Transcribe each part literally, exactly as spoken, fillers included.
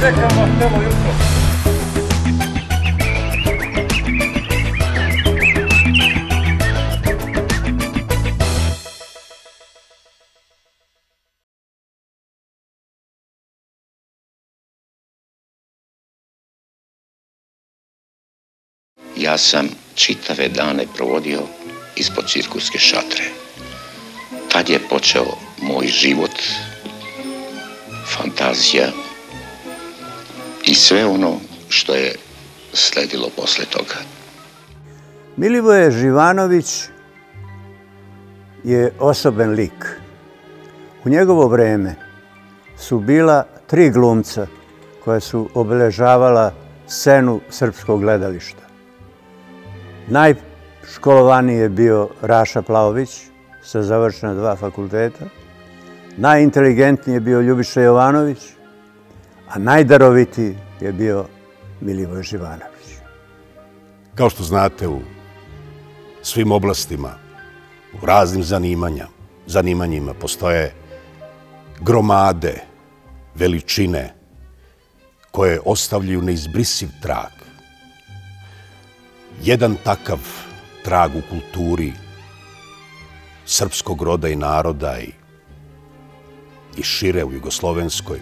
čekam vas celo jutro. Ja sam čitave dane provodio ispod cirkuske šatre. Tad je počeo moj život, fantazija i sve ono što je sledilo posle toga. Milivoje Živanović je osoben lik. U njegovo vreme su bila tri glumca koja su obeležavala scenu srpskog gledališta. Najškolovaniji je bio Raša Plaović sa završena dva fakulteta. Najinteligentniji je bio Ljubiša Jovanović, a najdarovitiji je bio Milivoje Živanović. Kao što znate, u svim oblastima, u raznim zanimanjima postoje gromade, veličine koje ostavljaju neizbrisiv trag. Jedan takav trag u kulturi srpskog roda i naroda i šire u Jugoslovenskoj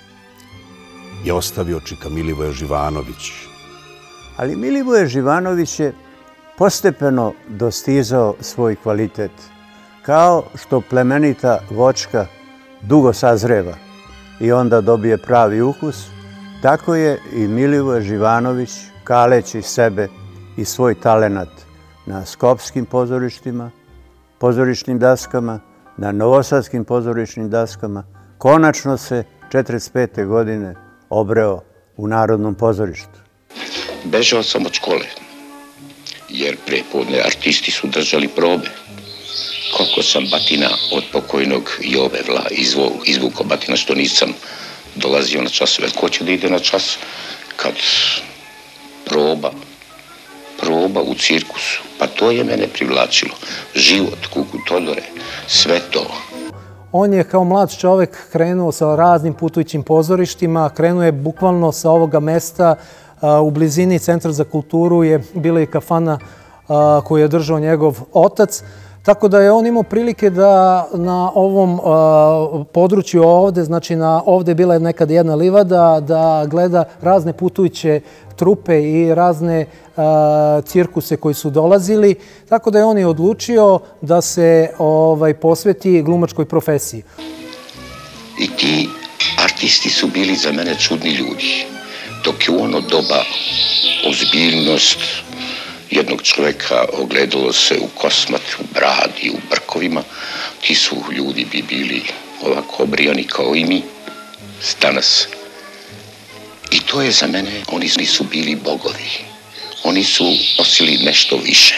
je ostavio čika Milivoje Živanović. Ali Milivoje Živanović je postepeno dostizao svoj kvalitet. Kao što plemenita voćka dugo sazreva i onda dobije pravi ukus, tako je i Milivoje Živanović, kaleći sebe i svoj talenat na skopskim pozorištima, pozorišnim daskama, na novosadskim pozorišnim daskama, konačno se četrdeset pete godine obreo u Narodnom pozorištu. Bežao sam od škole, jer prepodne artisti su držali probe. Koliko sam batina od pokojnog Jove Vla izvukao batina što nisam dolazio na časove. Ko će da ide na čas kad proba, proba u cirkusu? Pa to je mene privlačilo. Život, Kuku Todore, sve to. On je kao mlad čovek krenuo sa raznim putujućim pozorištima, krenuo je bukvalno sa ovoga mesta. U blizini Centra za kulturu je bila i kafana koju je držao njegov otac. Tako da je on imao prilike da na ovom području ovde, znači ovde je bila nekad jedna livada, da gleda razne putujuće trupe i razne cirkuse koji su dolazili. Tako da je on i odlučio da se posveti glumačkoj profesiji. I ti artisti su bili za mene čudni ljudi. Dok je u ono doba ozbiljnost jednog čoveka ogledalo se u kosmatu, u bradi, u brkovima, ti su ljudi bi bili ovako obrijani kao i mi danas. I to je za mene, oni su bili bogovi. Oni su nosili nešto više.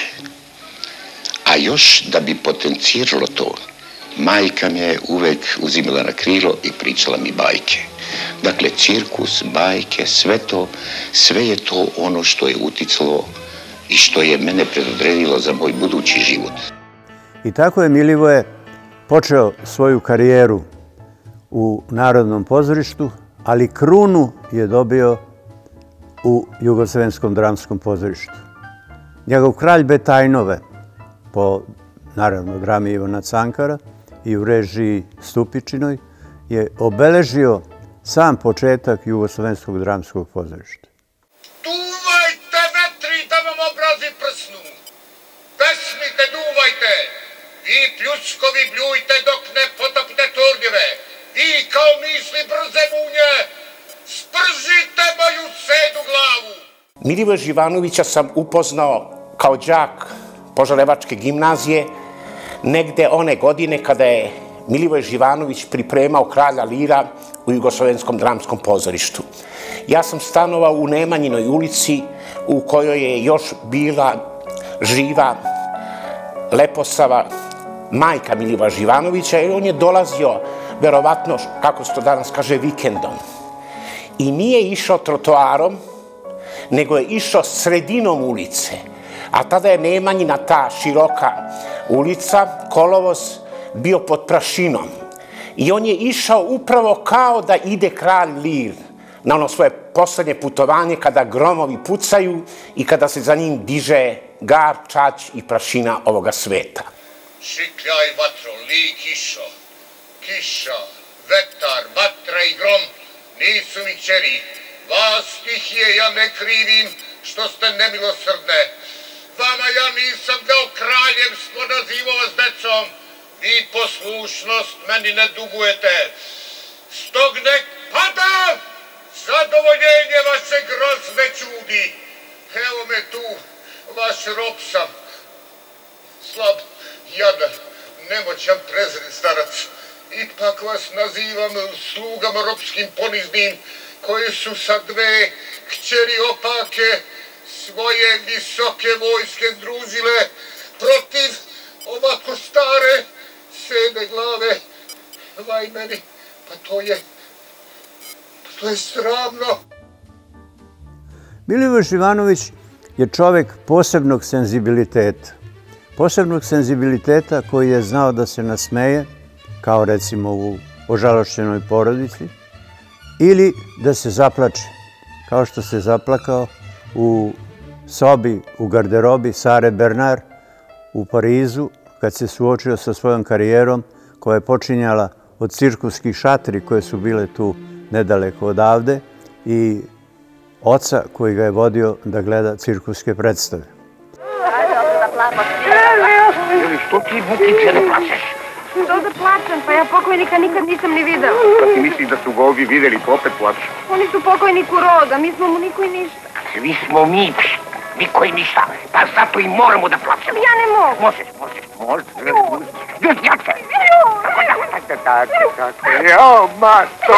A još da bi potenciralo to, majka me je uvek uzimala na krilo i pričala mi bajke. Dakle, cirkus, bajke, sve to, sve je to ono što je uticalo i što je mene predodredilo za moj budući život. I tako je Milivoje počeo svoju karijeru u Narodnom pozorištu, ali krunu je dobio u Jugoslovenskom dramskom pozorištu. Njegov Kralj Betajnove, po naravno drami Ivana Cankara i u režiji Stupičinoj, je obeležio sam početak Jugoslovenskog dramskog pozorišta. Duvajte vetri da vam obrazi prsnu, pesmite, duvajte, vi pljuskovi bljujte dok ne potopite turnire, vi kao misli brze munje, spržite moju sedu glavu. Milivoja Živanovića sam upoznao kao đak Požarevačke gimnazije, negde one godine kada je Milivoje Živanović pripremao Kralja Lira u Jugoslovenskom dramskom pozorištu. Ja sam stanovao u Nemanjinoj ulici u kojoj je još bila živa Leposava, majka Milivoja Živanovića, i on je dolazio, verovatno, kako se to danas kaže, vikendom. I nije išao trotoarom, nego je išao sredinom ulice. A tada je Nemanjina, ta široka ulica, kolovoz, bio pod prašinom. I on je išao upravo kao da ide Kralj Lir na ono svoje poslednje putovanje kada gromovi pucaju i kada se za njim diže gar, čać i prašina ovoga sveta. Šikljaj vatro, li kišo, kiša, vetar, vatra i grom nisu mi ćeri. Vas stihije ja ne krivim što ste nemilosrdne. Vama ja nisam dao kraljevstvo, nazivao vas decom. Vi poslušnost meni ne dugujete. Stog nek pada zadovoljenje vaše grozne čudi. Evo me tu, vaš rob sam. Slab, jadan, nemoćan prezren starac. Ipak vas nazivam slugama robskim poniznim, koje su sa dve kćeri opake svoje visoke vojske združile protiv ovako stare sede glave. Vaj meni, pa to je, pa to je sramno. Milivoj Živanović je čovek posebnog senzibiliteta. Posebnog senzibiliteta koji je znao da se nasmeje, kao recimo u Ožalošćenoj porodici, ili da se zaplače, kao što se zaplakao u sobi, u garderobi Sare Bernard u Parizu, kad se suočio sa svojom karijerom koja je počinjala od cirkuskih šatri koje su bile tu nedaleko odavde i oca koji ga je vodio da gleda cirkuske predstave. Ili što ti, Bukiće, ne plaćeš? Što da plaćam? Pa ja pokojnika nikad nisam ni videla. Kad ti misliš da su ga ovi videli, pa opet plaću? Oni su pokojniku roda, mi smo mu niko i ništa. Svi smo mi, niko i ništa. Pa zato i moramo da plaćamo. Ja ne mogu. Možeš, možeš, možeš. Još jače. Tako, tako, tako. Jo, mato.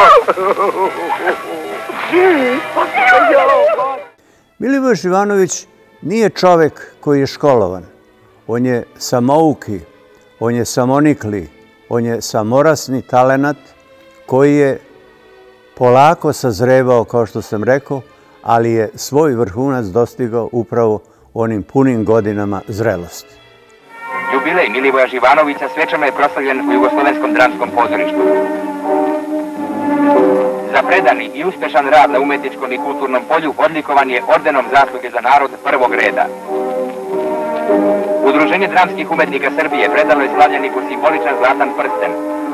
Milivoj Živanović nije čovek koji je školovan. On je samouki, on je samonikli, on je samorasni talenat koji je polako sazrevao, kao što sam rekao, ali je svoj vrhunac dostigao upravo u onim punim godinama zrelosti. Jubilej Milivoja Živanovića svečano je proslavljen u Jugoslovenskom dramskom pozorištu. Za predani i uspešan rad na umetničkom i kulturnom polju odlikovan je ordenom zasluge za narod prvog reda. Udruženje dramskih umetnika Srbije predalo je slavljeniku simboličan zlatan prsten.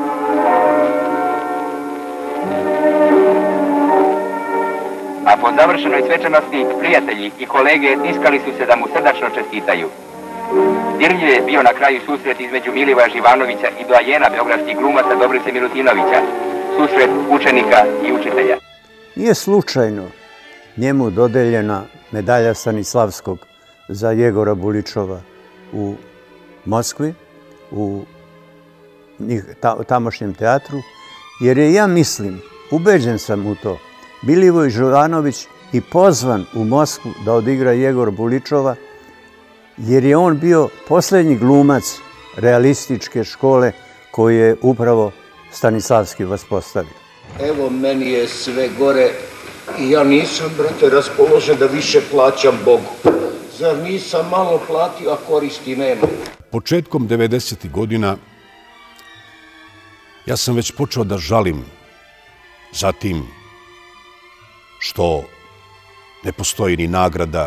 A po završenoj svečanosti prijatelji i kolege tiskali su se da mu srdačno čestitaju. Dirljiv je bio na kraju susret između Milivoja Živanovića i doajena beogradskih glumaca Dobrice Milutinovića, susret učenika i učitelja. Nije slučajno njemu dodeljena medalja Stanislavskog za Jegora Buličova u Moskvi, u tamošnjem teatru, jer je, ja mislim, ubeđen sam u to, Milivoj Živanović i pozvan u Moskvu da odigra Jegor Buličova, jer je on bio poslednji glumac realističke škole koju je upravo Stanislavski vaspostavio. Evo, meni je sve gore i ja nisam, brate, raspoložen da više plaćam Bogu. Zar nisam malo platio, a koristi nema? Početkom devedesetih godina ja sam već počeo da žalim za tim što ne postoji ni nagrada,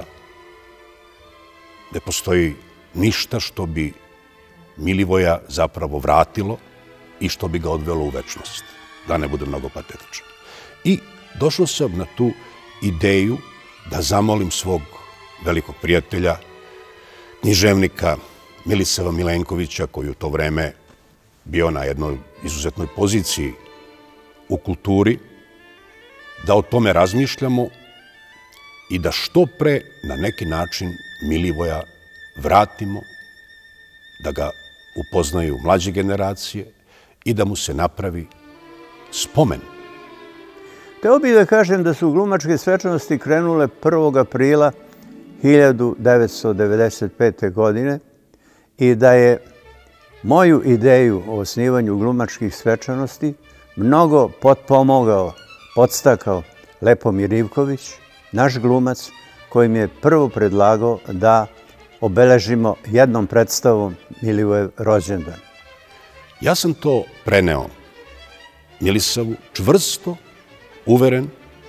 ne postoji ništa što bi Milivoja zapravo vratilo i što bi ga odvelo u večnost, da ne bude mnogo patetičan. I došao sam na tu ideju da zamolim svog velikog prijatelja, književnika Milisava Milenkovića, koji u to vreme bio na jednoj izuzetnoj poziciji u kulturi, da o tome razmišljamo i da što pre na neki način Milivoja vratimo, da ga upoznaju mlađe generacije i da mu se napravi spomen. Hteo bih da kažem da su glumačke svečanosti krenule prvog aprila hiljadu devetsto devedeset pete. godine i da je moju ideju o osnivanju glumačkih svečanosti mnogo potpomogao, podstakao Lepomir Ivković, naš glumac, koji mi je prvo predlagao da obeležimo jednom predstavom Milivojev rođendan. Ja sam to preneo Milisavu čvrsto, uveren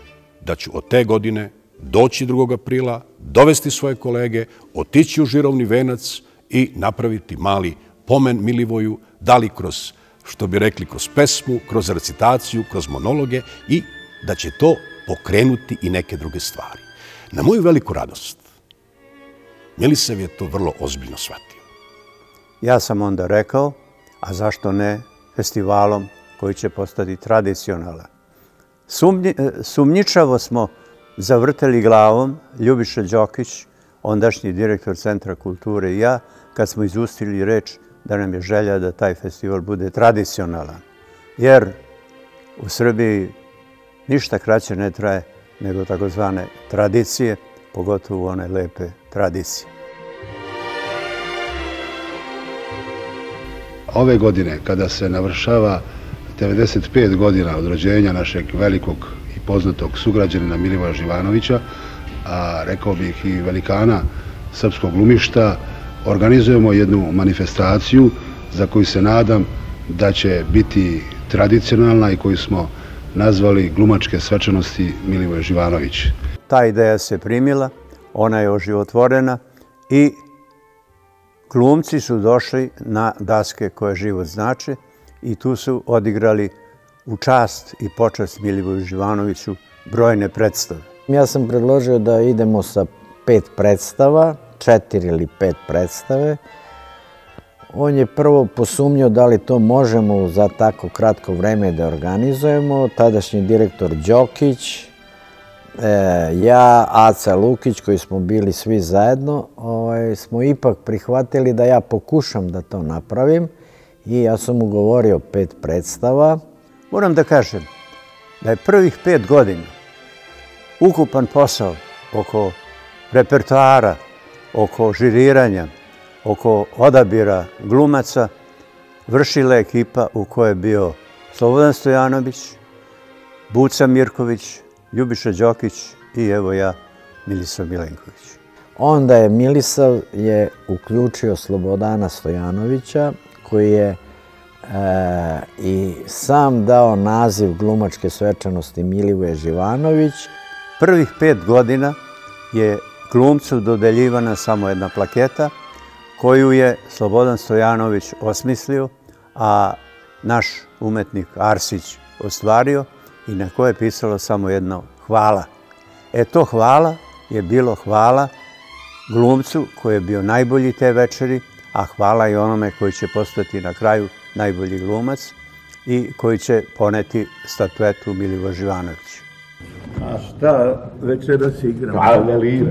da ću od te godine doći drugog aprila, dovesti svoje kolege, otići u Žirovni venac i napraviti mali pomen Milivoju, da li kroz, što bi rekli, kroz pesmu, kroz recitaciju, kroz monologe i da će to pokrenuti i neke druge stvari. Na moju veliku radost, Milisav je to vrlo ozbiljno shvatio. Ja sam onda rekao, a zašto ne festivalom koji će postati tradicionalan. Sumnji, sumnjičavo smo zavrteli glavom Ljubiša Đokić, ondašnji direktor Centra kulture i ja, kad smo izustili reč da nam je želja da taj festival bude tradicionalan. Jer u Srbiji ništa kraće ne traje nego takozvane tradicije, pogotovo one lepe tradicije. Ove godine, kada se navršava devedeset pet godina od rođenja našeg velikog i poznatog sugrađanina Milivoja Živanovića, a rekao bih i velikana srpskog glumišta, organizujemo jednu manifestaciju za koju se nadam da će biti tradicionalna i koju smo nazvali Glumačke svečanosti Milivoje Živanović. Ta ideja se primila, ona je oživotvorena i glumci su došli na daske koje život znače i tu su odigrali u čast i počast Milivoju Živanoviću brojne predstave. Ja sam predložio da idemo sa pet predstava, četiri ili pet predstave. On je prvo posumnjao da li to možemo za tako kratko vreme da organizujemo. Tadašnji direktor Đokić, ja, Aca Lukić, koji smo bili svi zajedno, smo ipak prihvatili da ja pokušam da to napravim i ja sam mu govorio pet predstava. Moram da kažem da je prvih pet godina ukupan posao oko repertoara, oko žiriranja, oko odabira glumaca vršila ekipa u kojoj je bio Slobodan Stojanović, Buca Mirković, Ljubiša Đokić i evo ja, Milisav Milenković. Onda je Milisav je uključio Slobodana Stojanovića, koji je i sam dao naziv Glumačke svečanosti Milivoje Živanović. Prvih pet godina je glumcu dodeljivana samo jedna plaketa koju je Slobodan Stojanović osmislio, a naš umetnik Arsić ostvario i na koje je pisalo samo jedno hvala. E to hvala je bilo hvala glumcu koji je bio najbolji te večeri, a hvala i onome koji će postati na kraju najbolji glumac i koji će poneti statuetu Milivoja Živanovića. A šta večeras igramo? Kavalira.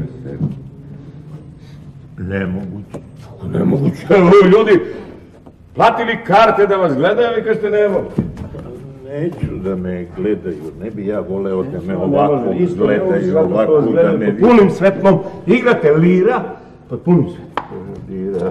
Nemoguće. Nemoguće. Ljudi, platili karte da vas gledaju i kažete nemoguće. Neću da me gledaju, ne bi ja voleo da me ovako gledaju, ovako da me vidi. Punim svetlom, igrate lira, pa punim svetlom. Lira.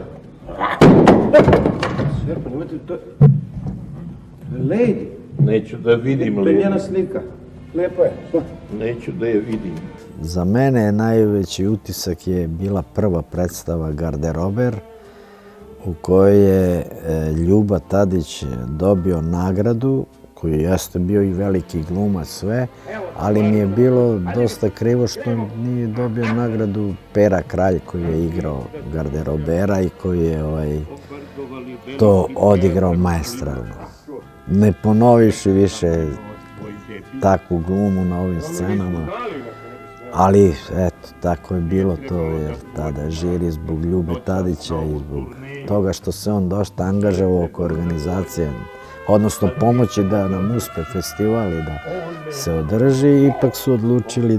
Sve, pogledajte, to je Lady. Neću da vidim Lady. To je njena slika. Lepa je. Neću da je vidim. Za mene najveći utisak je bila prva predstava Garderober, u kojoj je Ljuba Tadić dobio nagradu, koji jeste bio i veliki glumac sve, ali mi je bilo dosta krivo što nije dobio nagradu Pera Kralj, koji je igrao Garderobera i koji je to odigrao maestralno. Ne ponoviš više takvu glumu na ovim scenama, ali eto, tako je bilo to, jer tada žiri zbog Ljube Tadića i zbog toga što se on dosta angažavao oko organizacije, odnosno pomoći da nam uspe festival i da se održi, ipak su odlučili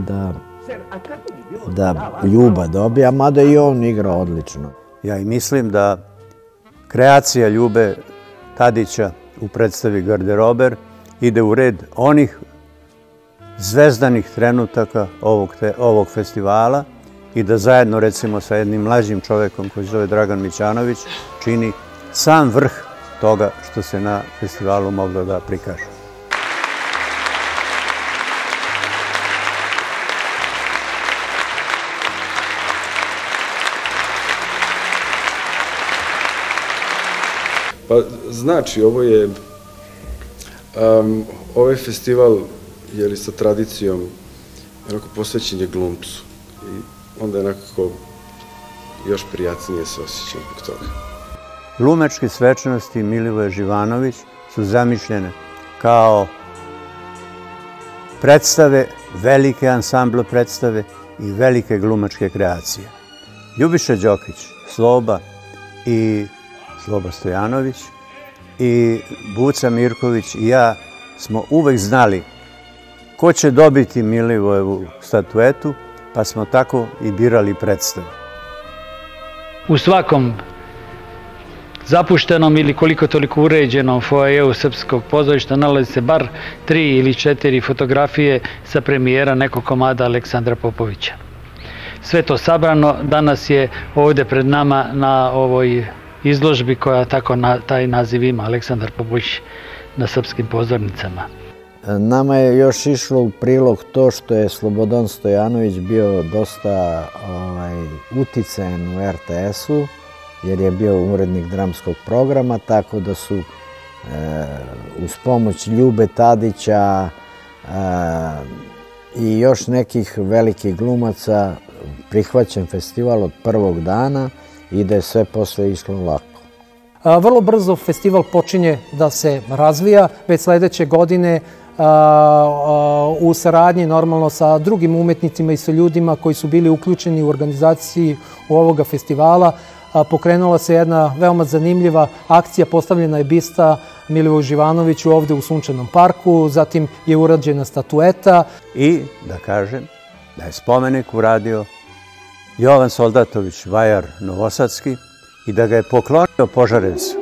da Ljuba dobija, mada i on igra odlično. Ja i mislim da kreacija Ljube Tadića u predstavi Garderober ide u red onih zvezdanih trenutaka ovog festivala i da zajedno, recimo, sa jednim mlađim čovekom koji se zove Dragan Mićanović, čini sam vrh toga što se na festivalu moglo da prikaže. Pa znači, ovo je, ovaj festival, je li sa tradicijom onako posvećen je glumcu. I onda je onako još prijatnije se osjećam zbog toga. Glumačke svečanosti Milivoje Živanović su zamišljene kao predstave, velike ansamblo predstave i velike glumačke kreacije. Ljubiša Đokić, Sloba i Sloba Stojanović i Buca Mirković i ja smo uvek znali ko će dobiti Milivojevu statuetu, pa smo tako i birali predstave. U svakom zapuštenom ili koliko toliko uređenom foajeu Srpskog pozorišta nalazi se bar tri ili četiri fotografije sa premijera nekog komada Aleksandra Popovića. Sve to sabrano danas je ovdje pred nama na ovoj izložbi koja tako taj naziv ima, Aleksandar Popović na srpskim pozornicama. Nama je još išlo u prilog to što je Slobodan Stojanović bio dosta uticajan u er te esu, jer je bio urednik dramskog programa, tako da su uz pomoć Ljube Tadića i još nekih velikih glumaca prihvaćen festival od prvog dana i da je sve posle išlo lako. Vrlo brzo festival počinje da se razvija, već sledeće godine u saradnji normalno sa drugim umetnicima i sa ljudima koji su bili uključeni u organizaciji ovoga festivala. Pokrenula se jedna veoma zanimljiva akcija, postavljena je bista Milivoju Živanoviću ovde u Sunčanom parku, zatim je urađena statueta. I da kažem da je spomenik uradio Jovan Soldatović, vajar novosadski, i da ga je poklonio Požarevcu.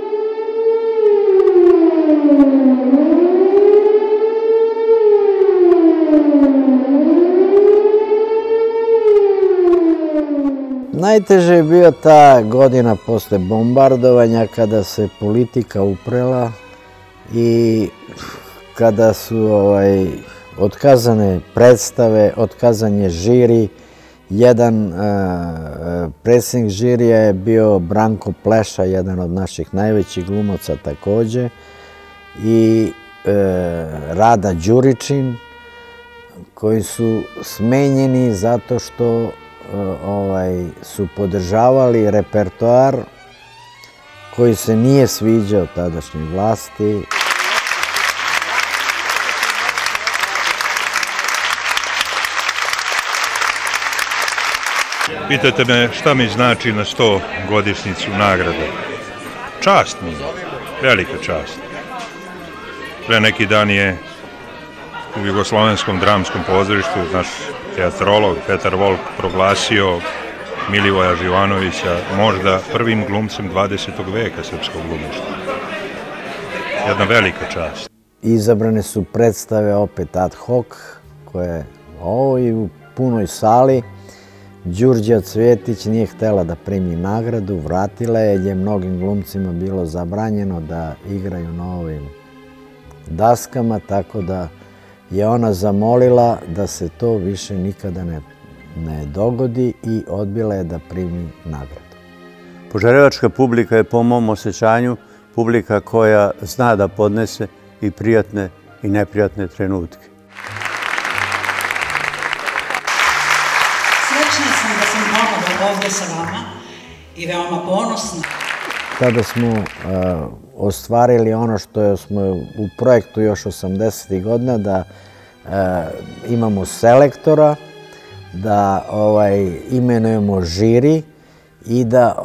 Najteže je bio ta godina posle bombardovanja kada se politika uprela i kada su otkazane predstave, otkazan je žiri. Jedan predsjednik žirija je bio Branko Pleša, jedan od naših najvećih glumaca takođe, i Rada Đuričin, koji su smenjeni zato što su podržavali repertoar koji se nije sviđao tadašnjoj vlasti. Pitate me šta mi znači na sto godišnjicu nagrade. Čast mi je, velika čast. Pre neki dan je u Jugoslovenskom dramskom pozorištu naš teatrolog Petar Volk proglasio Milivoja Živanovića možda prvim glumcem dvadesetog veka srpskog glumišta. Jedna velika čast. Izabrane su predstave opet ad hoc, koje ovo i u punoj sali. Đurđa Cvjetić nije htela da primi nagradu, vratila je, jer je mnogim glumcima bilo zabranjeno da igraju na ovim daskama, tako da je ona zamolila da se to više nikada ne dogodi i odbila je da primi nagradu. Požarevačka publika je po mom osjećanju publika koja zna da podnese i prijatne i neprijatne trenutke. Srećna sam da sam ponovno ovdje sa vama i veoma ponosna. Tada smo ostvarili ono što smo u projektu još osamdesetih godina, da imamo selektora, da imenujemo žiri i da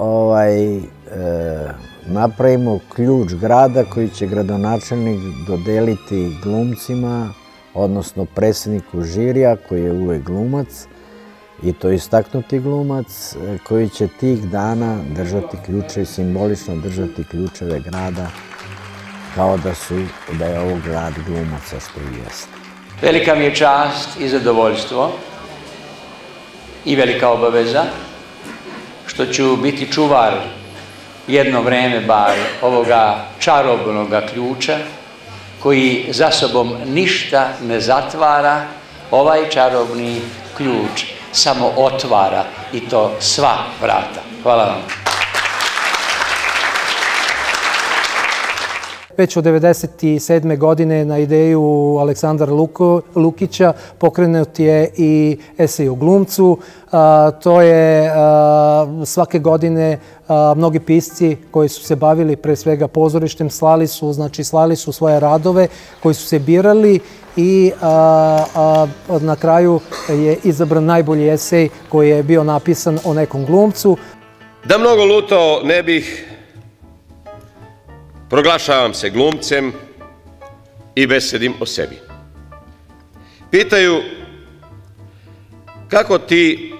napravimo ključ grada koji će gradonačelnik dodeliti glumcima, odnosno predsjedniku žirija koji je uvek glumac, i to istaknuti glumac koji će tih dana držati ključe i simbolično držati ključeve grada kao da je ovo grad glumaca, što i jeste. Velika mi je čast i zadovoljstvo i velika obaveza što ću biti čuvar jedno vreme bar ovoga čarobnog ključa koji za sobom ništa ne zatvara. Ovaj čarobni ključ samo otvara i to sva vrata. Hvala vam. već od devedeset sedme. godine na ideju Aleksandra Lukića pokrenut je i esej o glumcu. To je svake godine mnogi pisci koji su se bavili pre svega pozorištem slali su, znači slali su svoje radove koji su se birali i na kraju je izabran najbolji esej koji je bio napisan o nekom glumcu. Da mnogo lutao ne bih, proglašavam se glumcem i besedim o sebi. Pitaju kako ti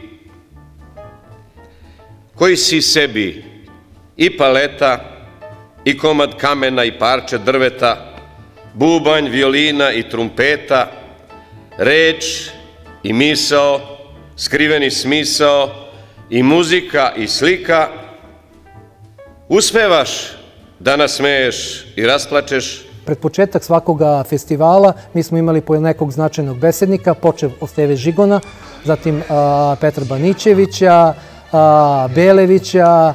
koji si sebi i paleta i komad kamena i parče drveta, bubanj, violina i trumpeta, reč i misao, skriveni smisao i muzika i slika, uspevaš da nasmeješ i rasplačeš. Pred početak svakoga festivala mi smo imali po nekog značajnog besednika, počev od Steve Žigona, zatim Petra Banićevića, Belevića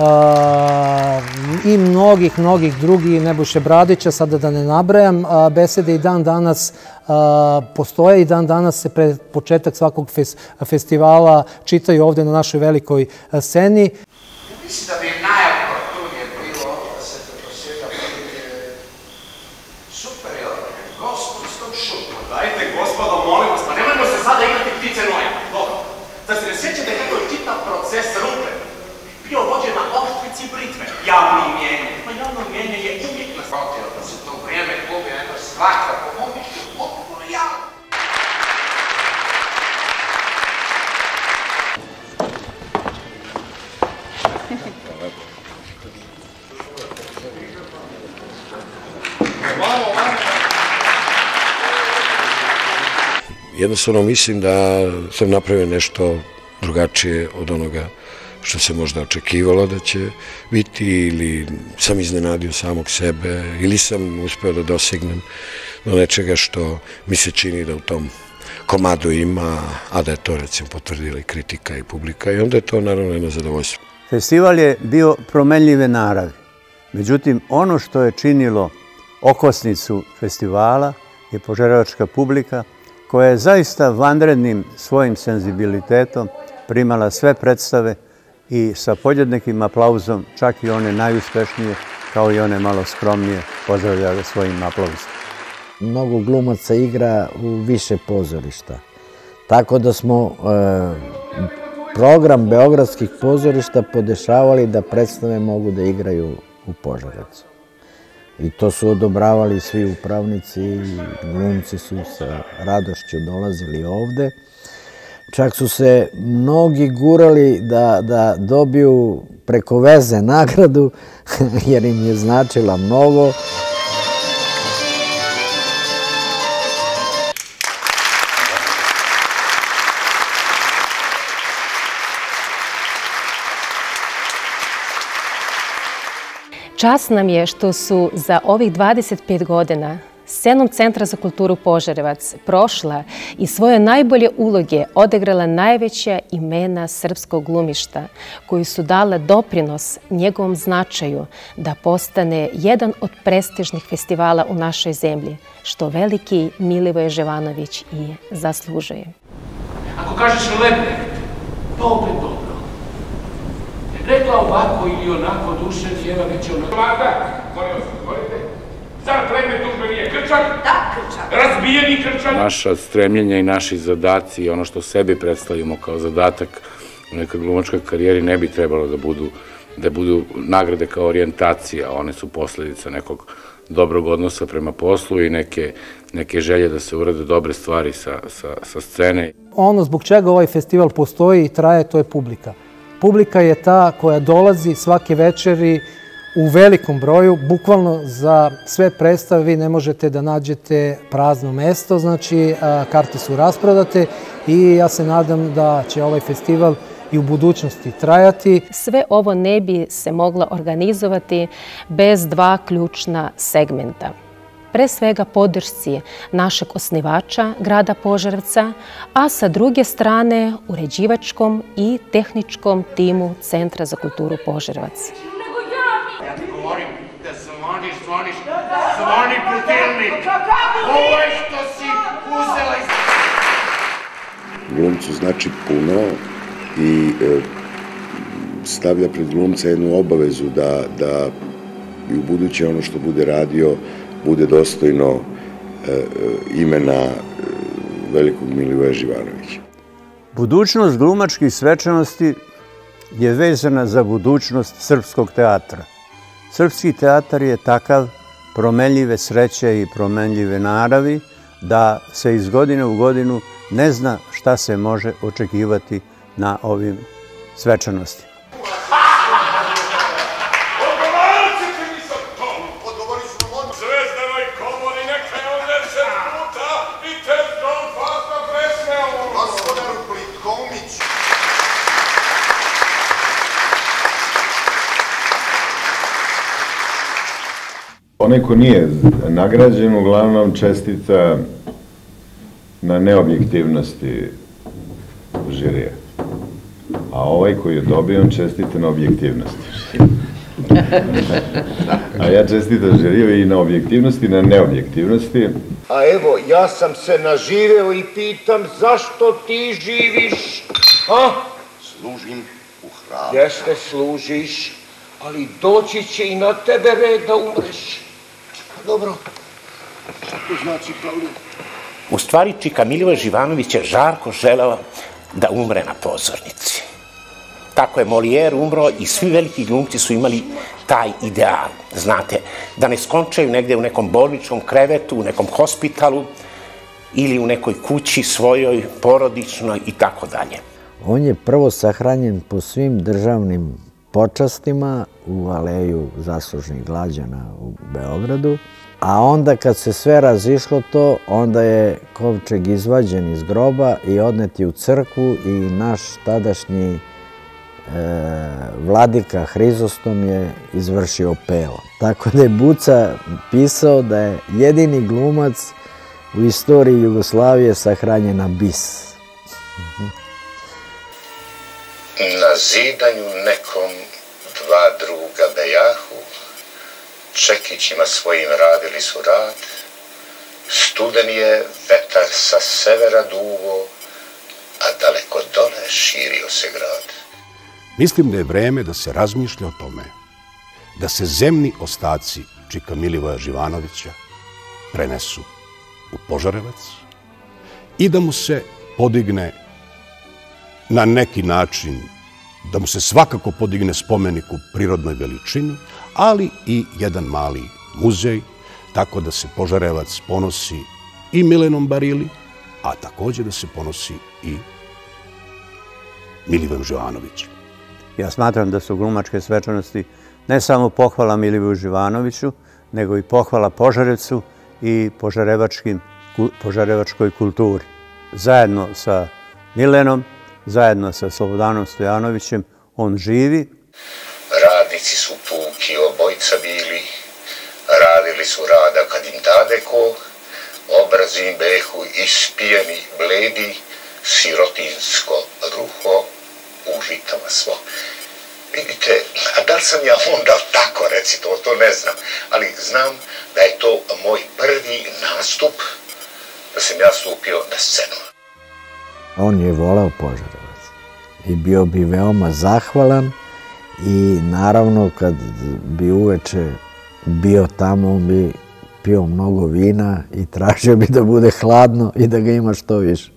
i mnogih, mnogih drugih, Nebojše Bradića, sada da ne nabrajam. Besede i dan danas postoje i dan danas se pred početak svakog festivala čitaju ovde na našoj velikoj sceni. Mislim da bi najoportunije bilo da se preko svega budite superiorne, gospodskom šutom. Dajte, gospodo, molim vas, pa nemojmo se sada igrati ptice noja. Dobro, da se ne sjećate kako je čitav proces rupe bio vođen na oštrici britve. Javno mjenje. Pa javno mjenje je uvijek na shvatio da se to vrijeme gubi, eno svaka po mom mišlju potpuno javno. Jednostavno mislim da sam napravio nešto drugačije od onoga što se možda očekivalo da će biti, ili sam iznenadio samog sebe, ili sam uspeo da dosegnem do nečega što mi se čini da u tom komadu ima, a da je to recimo potvrdila i kritika i publika, i onda je to naravno jedno zadovoljstvo. Festival je bio promenljive naravi. Međutim, ono što je činilo okosnicu festivala je požarevačka publika koja je zaista vanrednim svojim senzibilitetom primala sve predstave i sa podjednakim aplauzom, čak i one najuspešnije, kao i one malo skromnije, pozdravljaju svojim aplauzom. Mnogo glumaca igra u više pozorišta. Tako da smo program beogradskih pozorišta podešavali da predstave mogu da igraju u Požarevcu. I to su odobravali svi upravnici, glumci su sa radošću dolazili ovde. Čak su se mnogi gurali da dobiju preko veze nagradu, jer im je značila mnogo. Čast nam je što su za ovih dvadeset pet godina scenom Centra za kulturu Požarevac prošla i svoje najbolje uloge odegrala najveća imena srpskog glumišta, koji su dale doprinos njegovom značaju da postane jedan od prestižnih festivala u našoj zemlji, što veliki Milivoje Živanović i zaslužuje. Ako kažeš lepe, dobro, dobro. Rekla ovako ili onako duše, Jeva već je onako. Marta, molim vas, govorite. Zar predmet tužbe nije krčak? Da, krčak. Razbijeni krčak? Naša stremljenja i naši zadaci i ono što sebi predstavimo kao zadatak u nekoj glumačkoj karijeri ne bi trebalo da budu, da budu nagrade kao orijentacija. One su posledica nekog dobrog odnosa prema poslu i neke, neke želje da se urade dobre stvari sa, sa, sa scene. Ono zbog čega ovaj festival postoji i traje, to je publika. Publika je ta koja dolazi svake večeri u velikom broju, bukvalno za sve predstave vi ne možete da nađete prazno mesto, znači karte su rasprodate i ja se nadam da će ovaj festival i u budućnosti trajati. Sve ovo ne bi se moglo organizovati bez dva ključna segmenta. Pre svega podršci našeg osnivača, grada Požarevca, a sa druge strane uređivačkom i tehničkom timu Centra za kulturu Požarevac. Ja ti govorim da zvoniš, zvoniš zvoni putilnik. Ovo je što si uzela iz... Glumcu znači puno i e, stavlja pred glumca jednu obavezu da, da i u buduće ono što bude radio bude dostojno e, imena e, velikog Milivoja Živanovića. Budućnost glumačkih svečanosti je vezana za budućnost srpskog teatra. Srpski teatar je takav promenljive sreće i promenljive naravi da se iz godine u godinu ne zna šta se može očekivati na ovim svečanostima. Onaj ko nije nagrađen, uglavnom čestita na neobjektivnosti žirija. A ovaj koji je dobio, on čestita na objektivnosti. A ja čestitam žiriju i na objektivnosti i na neobjektivnosti. A evo, ja sam se naživeo i pitam zašto ti živiš, a? Služim u hramu. Jeste, služiš, ali doći će i na tebe red da umreš. Dobro, to znači Pavle. U stvari, čika Milivoj Živanović je žarko želeo da umre na pozornici. Tako je Molière umro i svi veliki glumci su imali taj ideal. Znate, da ne skončaju negde u nekom bolničkom krevetu, u nekom hospitalu ili u nekoj kući svojoj, porodičnoj i tako dalje. On je prvo sahranjen po svim državnim počastima u Aleju zaslužnih građana u Beogradu, a onda kad se sve razišlo to, onda je kovčeg izvađen iz groba i odnet je u crkvu i naš tadašnji vladika Hrizostom je izvršio pelo. Tako da je Buca pisao da je jedini glumac u istoriji Jugoslavije sahranjen na bis. Na zidanju nekom dva druga bejahu, čekićima svojim radili su rad, studen je vetar sa severa duvo, a daleko dole širio se grad. Mislim da je vreme da se razmišlja o tome, da se zemni ostaci čika Milivoja Živanovića prenesu u Požarevac i da mu se podigne na neki način, da mu se svakako podigne spomenik u prirodnoj veličini, ali i jedan mali muzej, tako da se Požarevac ponosi i Milenom Barili, a takođe da se ponosi i Milivojom Živanovićem. Ja smatram da su glumačke svečanosti ne samo pohvala Milivoju Živanoviću, nego i pohvala Požarevcu i požarevačkoj kulturi. Zajedno sa Milenom, zajedno sa Slobodanom Stojanovićem, on živi. Radnici su puki obojca bili, radili su rada kad im dade ko, obrazi im behu ispijeni, bledi, sirotinsko ruho u žitama svo. Vidite, a da li sam ja onda tako recito, to ne znam, ali znam da je to moj prvi nastup, da sam ja stupio na scenu. On je voleo Požarevac i bio bi veoma zahvalan i naravno kad bi uveče bio tamo, on bi pio mnogo vina i tražio bi da bude hladno i da ga ima što više.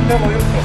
telo jutro.